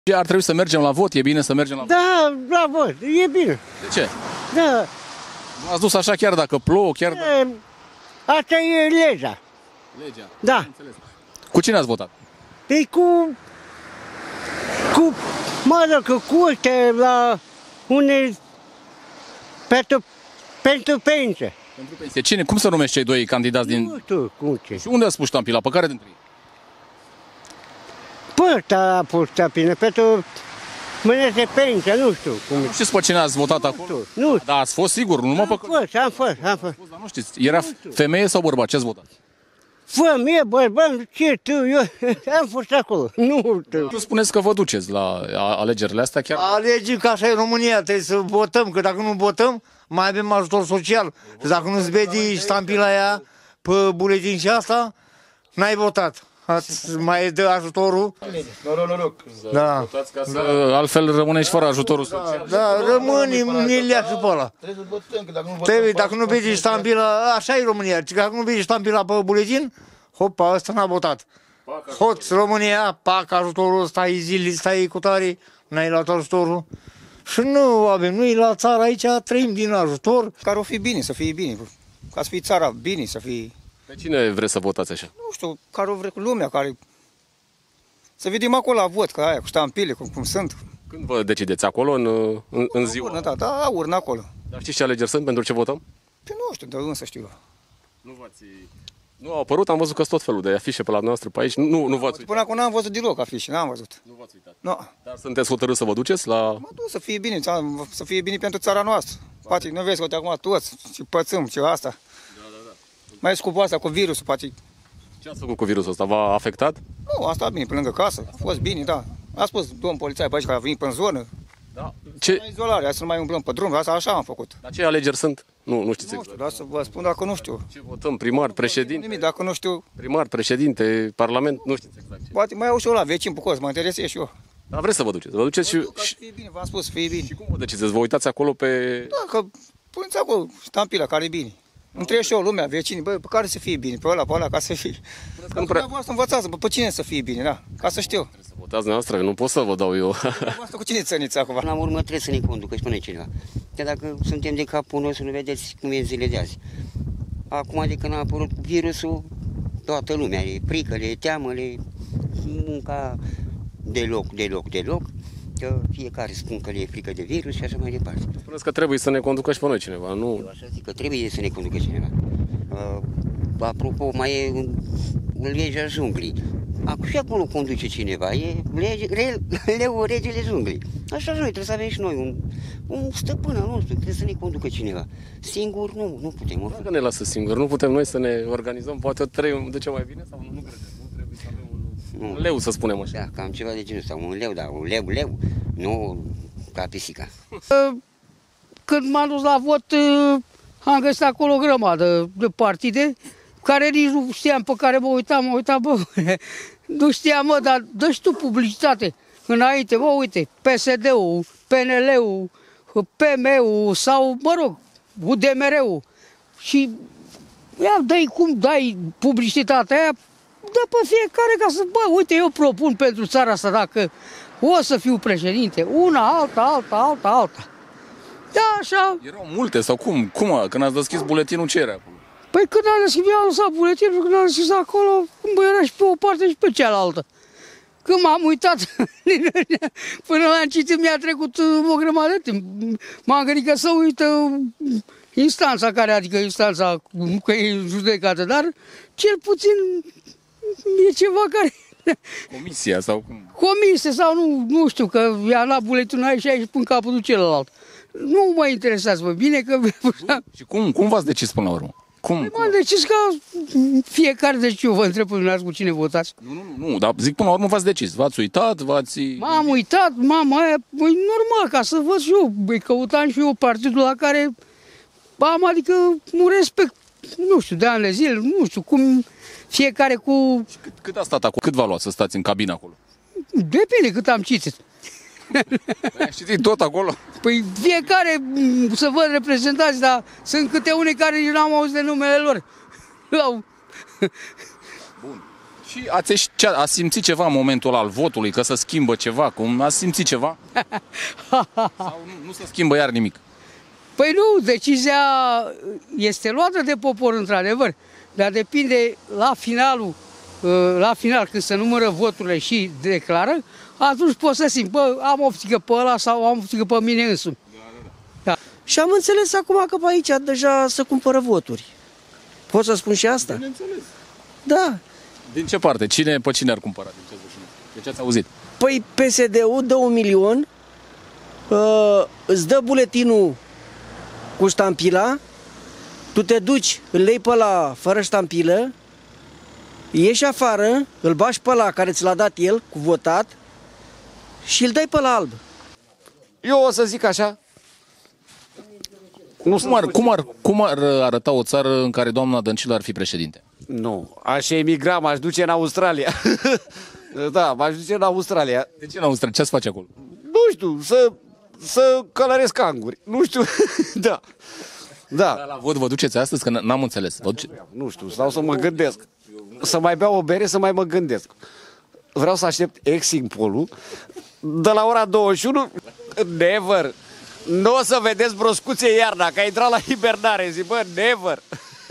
Ar trebui să mergem la vot? E bine să mergem la vot? Da, la vot, e bine. De ce? Da. V-ați dus așa chiar dacă plouă, chiar dacă... Asta e legea. Legea. Da. Înțeles. Cu cine ați votat? E mă rog, cu ăștia la unde pentru pensie. Pentru pensie. Cine? Cum se numesc cei doi candidați din... Nu știu cum ce. Și unde a spus ștampila? Pe care dintre ei? Păi ăsta a pus ștampila, pentru mâine de pensie, nu știu cum. Nu știți pe cine ați votat acolo? Nu. Da, ați fost sigur, numai pe... Am fost. Dar nu știți, era femeie sau bărbat? Ce ați votat? Fă, mie, bărbat, ce tu, eu am fost acolo, nu știu. Nu spuneți că vă duceți la alegerile astea chiar? Alegem că așa e România, trebuie să votăm, că dacă nu votăm, mai avem ajutor social. Și dacă nu-ți vedi ștampila aia pe buletin și asta, n-ai votat. Mai dă ajutorul. Noroc. Da. Votați ca să... Altfel rămâneți fără ajutorul social. Da, rămâni în lea și pe ăla. Trebuie, dacă nu vezi ștampila, așa e România, dacă nu vezi ștampila pe buletin, hopa, ăsta n-a votat. Hoț, România, pac, ajutorul, stai zile, stai cu tare, n-ai luat ajutorul. Și nu avem, noi la țară aici trăim din ajutor. Care o fi bine, să fie bine, ca să fie țara bine, să fie... Pe cine vreți să votați așa? Nu știu, care o vrea lumea, care... Să vedem acolo la vot, ca aia, cu ștampile, cum sunt. Când vă decideți? Acolo, în ziua? Urna, da, urna acolo. Dar știți ce alegeri sunt? Pentru ce votăm? Păi nu știu, de unde să știu. Nu au apărut, am văzut că sunt tot felul de afișe pe la noastră pe aici. Nu v-ați uitat. Până acum n-am văzut deloc afișe, n-am văzut. Nu v-ați uitat. Nu. Dar sunteți hotărâți să vă duceți la... Mă duc să fie bine, să fie bine pentru țara noastră. Poate, nu vezi că uite acum toți, și pățâm, ce asta. Da. Mai scupă asta cu virusul, poate. Ce ați făcut cu virusul ăsta? V-a afectat? Nu, asta bine, pe lângă casă. A fost bine, da. A spus domn polițai pe aici, că a venit pe zonă. Da. Ce... La izolare, hai să nu mai umblăm pe drum, asta așa am făcut. Dar ce alegeri sunt? Nu știți Nu exact. știu, dar să vă spun dacă nu știu. Ce votăm? Primar, președinte? Nimic, dacă nu știu, Primar, președinte, parlament? Nu știți exact ce. poate mai au și eu la vecin pe cost, mă interesez și eu. Dar vreți să vă duceți? Vă duceți și... Ca să fie bine, v-am spus, să fie bine. Și cum vă decideți? Vă uitați acolo pe... Da, că puneți acolo ștampila, care e bine. Întreb și eu lumea, vecinii, băi, pe care să fie bine, pe ăla, ca să fie. că nu prea... Dumneavoastră învățați, pe cine să fie bine, da, ca să știu. Trebuie să votați dumneavoastră, că nu pot să vă dau eu. Dumneavoastră cu cine țăniți acum? La urmă trebuie să ne conducă și până cineva. Că dacă suntem de capul nostru, nu vedeți cum e zile de azi. Acum de când a apărut virusul, toată lumea, e frică, le teamă, le munca deloc, că fiecare spun că le e frică de virus și așa mai departe. Spuneți că trebuie să ne conducă și pe noi cineva, nu? Eu așa zic că trebuie să ne conducă cineva. Apropo, mai e legea junglii. Și acolo conduce cineva, e regele junglii. Așa noi trebuie să avem și noi un stăpân al nostru, trebuie să ne conducă cineva. Singur nu putem. Dacă ne lasă singur, nu putem noi să ne organizăm, poate trei duce mai bine sau nu credeți? Nu trebuie să avem un leu, să spunem așa. Da, cam ceva de genul ăsta, un leu, da, un leu, nu ca pisica. Când m-am dus la vot, am găsit acolo o grămadă de partide, care nici nu știam pe care mă uitam, bă, nu știam, mă, dar dă și tu publicitate înainte, bă, uite, PSD-ul, PNL-ul, PM-ul sau, mă rog, UDMR-ul și dai cum dai publicitatea aia, dă pe fiecare ca să, bă, uite, eu propun pentru țara asta, dacă o să fiu președinte, una, alta. Da, așa. Erau multe sau cum? Când ați deschis buletinul, ce era acolo? Păi când am deschis, mi-am lăsat buletinul, când am deschis acolo, bă, era și pe o parte și pe cealaltă. Când m-am uitat, până l-am citit, mi-a trecut o grămadă de timp. M-am gândit că să uită instanța care, adică instanța, nu că e judecată, dar cel puțin e ceva care... Comisia sau cum? Comisie sau nu știu, că i-am luat buletinul aici și aici până capătul celălalt. Nu mă interesează, bă, bine că... Și cum v-ați decis până la urmă? M-am decis ca fiecare, deci eu vă întreb pe dumneavoastră cu cine votați. Nu, dar zic până la urmă v-ați decis, v-ați uitat, M-am uitat, mama aia, băi, normal, ca să văd și eu, băi, căutam și eu partidul la care am, adică nu respect, nu știu, de ani de zile, nu știu, cum fiecare cu... Cât a stat acolo? Cât v-a luat să stați în cabină acolo? Depinde cât am citit. Păi ai citit tot acolo? Păi fiecare să văd reprezentați, dar sunt câte unii care nici n-am auzit de numele lor. Bun. Și ați simțit ceva în momentul ăla al votului, că se schimbă ceva? Cum ați simțit ceva? Sau nu se schimbă iar nimic? Păi nu, decizia este luată de popor, într-adevăr, dar depinde la final, când se numără voturile și declară, atunci poți să simți, bă, am optică pe ăla sau am optică pe mine însumi. Da. Și am înțeles acum că pe aici deja se cumpără voturi. Pot să spun și asta? Bineînțeles. Da. Din ce parte? Pe cine ar cumpăra? De ce ați auzit? Păi PSD-ul dă 1.000.000, îți dă buletinul cu ștampila, tu te duci, îl lei pe ăla fără ștampilă, ieși afară, îl bași pe ăla care ți l-a dat el cu votat și îl dai pe ăla alb. Eu o să zic așa. Cum ar arăta o țară în care doamna Dăncilă ar fi președinte? Nu, aș emigra, m-aș duce în Australia. Da, m-aș duce în Australia. De ce în Australia? Ce ați face acolo? Nu știu, să călăresc canguri. Nu știu, da. Dar la vot vă duceți astăzi? Că n-am înțeles. Nu știu, stau să mă gândesc. Să mai beau o bere, să mai mă gândesc. Vreau să aștept Exim-polul de la ora 21. Never. Nu o să vedeți broscuțe iarna, că a intrat la hibernare. Zic, bă, never.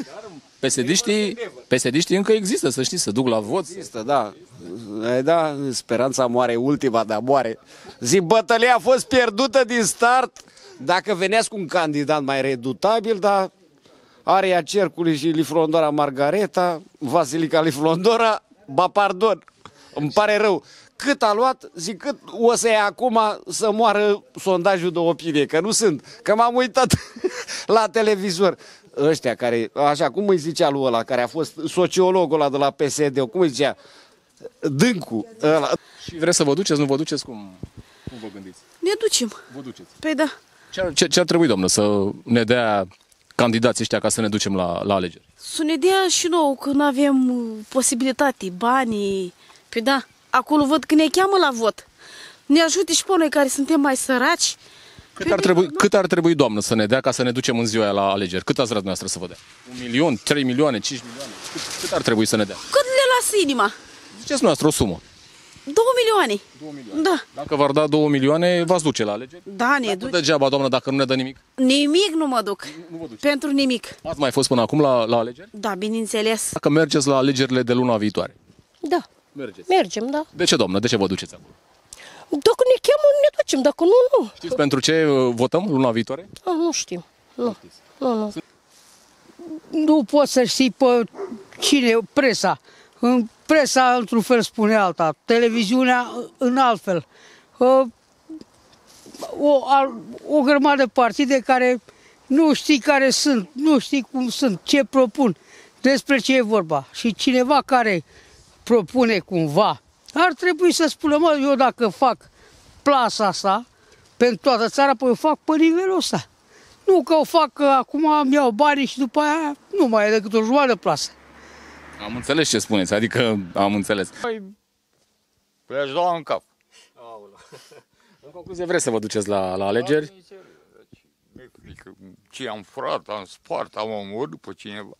PSD-știi încă există, să știți, să duc la vot. Există, da. Da, speranța moare, ultima, dar moare. Zic, bătălia a fost pierdută din start. Dacă veneați cu un candidat mai redutabil, dar Aria Cercului și Liflondora Margareta, Vasilica Liflondora, ba pardon, îmi pare rău. Cât a luat, zic, cât o să ia acum să moară sondajul de opinie, că nu sunt, că m-am uitat la televizor. Ăștia care, așa, cum îi zicea lui ăla, care a fost sociologul ăla de la PSD, cum îi zicea? Dâncu. Ăla. Și vreți să vă duceți, nu vă duceți? Cum vă gândiți? Ne ducem. Vă duceți? Păi da. Ce ar trebui, doamnă, să ne dea candidații ăștia ca să ne ducem la alegeri? Să ne dea și nouă, că nu avem posibilitate, banii. Păi da, acolo văd că ne cheamă la vot. Ne ajute și pe noi care suntem mai săraci. Cât ar trebui, doamnă, să ne dea ca să ne ducem în ziua aia la alegeri? Cât ați vrea dumneavoastră să vă dea? 1.000.000, 3 milioane, 5 milioane? Cât ar trebui să ne dea? Cât le lasă inima? Ziceți noastră o sumă. 2 milioane. 2 milioane. Da. Dacă v-ar da 2 milioane, v-ați duce la alegeri? Da, ne duce. Degeaba, doamnă, dacă nu ne dă nimic? Nimic nu mă duc. Nu vă duce. Pentru nimic. Ați mai fost până acum la alegeri? Da, bineînțeles. Dacă mergeți la alegerile de luna viitoare? Da. Mergem, da. De ce, doamnă? De ce vă duceți acolo? Dacă ne cheamă, ne ducem, dacă nu, nu. Știți pentru ce votăm luna viitoare? Nu știu. Nu. Nu poți să știi pe cine, presa. În presa, într-un fel, spune alta. Televiziunea, în alt fel. O grămadă de partide care nu știi care sunt, nu știi cum sunt, ce propun, despre ce e vorba. Și cineva care propune cumva, ar trebui să spună, mă, eu dacă fac plasa asta pentru toată țara, păi o fac pe nivelul ăsta. Nu că o fac că acum îmi iau banii și după aia nu mai e decât o jumătate de plasă. Am înțeles ce spuneți, adică am înțeles. Păi dau în cap. În concluzie, vreți să vă duceți la alegeri? Ce am furat, am spart, am omorât pe cineva.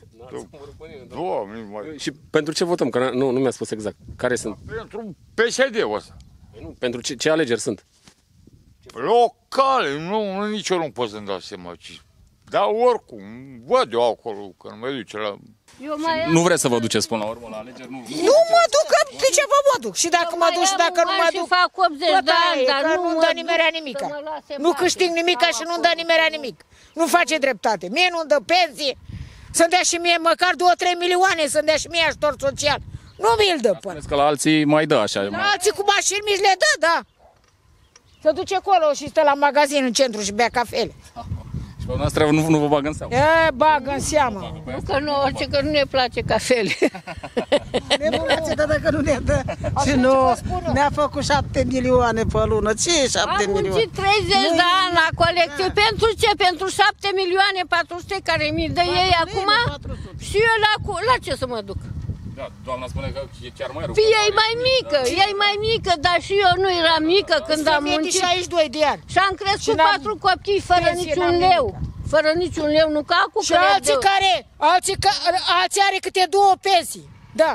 Și pentru ce votăm? Că nu mi-a spus exact. Care sunt? Pentru PSD-ul ăsta. Nu, pentru ce alegeri sunt? Locale, nici eu nu pot să-mi dau seama. Dar oricum, văd eu acolo, că nu mă duce la... Nu vreți să vă duceți până la urmă la alegeri? Nu mă duc, de ce mă duc? Și dacă mă duc și dacă nu mă duc, fac 80 de ani, dar nu-mi dă nimerea nimica. Nu câștig nimica și nu-mi dă nimerea nimic. Nu face dreptate. Mie nu-mi dă pensie, să-mi dea și mie măcar 2-3 milioane, să-mi dea și mie ajutor social. Nu mi-l dă până. Că la alții mai dă așa. La alții cu mașini mi le dă, da. Se duce acolo și stă la magazin în centru și bea cafele. Și pe noastră nu vă bagă în seamă. E, bagă în seamă. Că nu ne place cafele. Ne place, dar dacă nu ne dă. Și nu, ne-a făcut 7 milioane pe lună. Ce e 7 milioane? Am muncit 30 de ani la colecție. Pentru ce? Pentru 7 milioane 400 care mi dă ei acum? Și eu la ce să mă duc? Da, doamna spune că e chiar mai rău. E mai mică, dar și eu nu eram mică când am muncit. 62 de ani. Și am crescut 4 copii fără niciun leu. Fără niciun leu, nu ca acum. Și alții are câte 2 pensii. Da,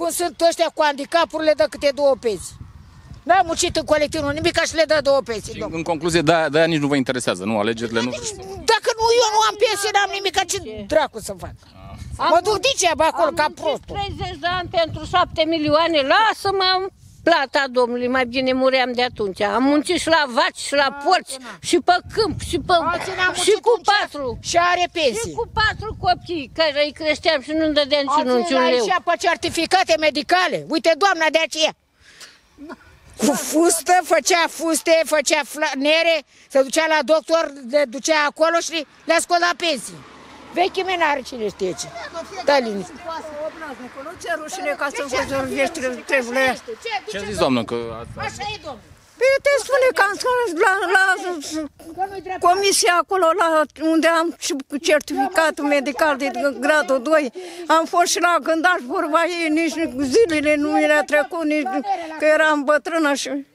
Cum sunt ăștia cu handicapurile, dă câte 2 pensii. N-am muncit în colectivul nimic și le dă 2 pensii, domnule. În concluzie, de-aia nici nu vă interesează, nu? Alegerile nu... Dacă nu, eu nu am pensie, n-am nimic, ce dracu să fac? Mă duc degeaba acolo, ca prostul. 30 de ani pentru 7 milioane, lasă-mă plata, domnului, mai bine muream de atunci. Am muncit și la vaci, și la porci, și pe câmp, și cu 4. Și are pensie. Și cu 4 copii, care îi creșteam și nu-mi dădeam niciun leu. Și pe certificate medicale. Uite, doamna de aceea. Cu fustă, făcea fuste, făcea nere, se ducea la doctor, le ducea acolo și le-a scos la pensie. Vechi mine are cine știe ce. Da, liniște. Nu ți-e rușine ca să vorbești treburile. Ce a zis, doamnă, că... Așa e, domnule. Păi te spune că am scos la comisia acolo, unde am și certificatul medical de gradul 2. Am fost și la gândaș vorba ei, nici zilele nu mi-a trecut, nici că eram bătrână și...